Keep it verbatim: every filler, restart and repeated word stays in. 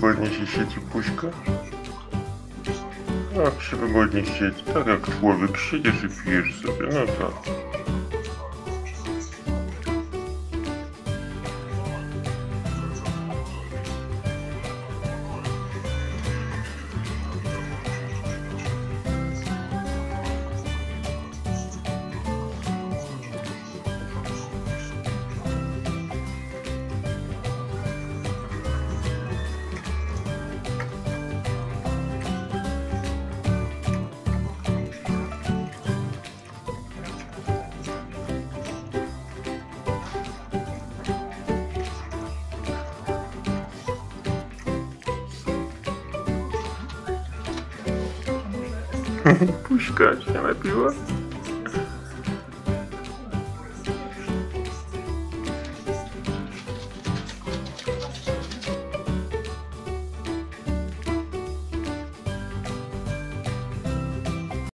wygodnie się siedzi, puśka? Tak się wygodnie siedzi, tak jak człowiek, siedzisz i pijesz sobie, no tak. Puśka się napiła?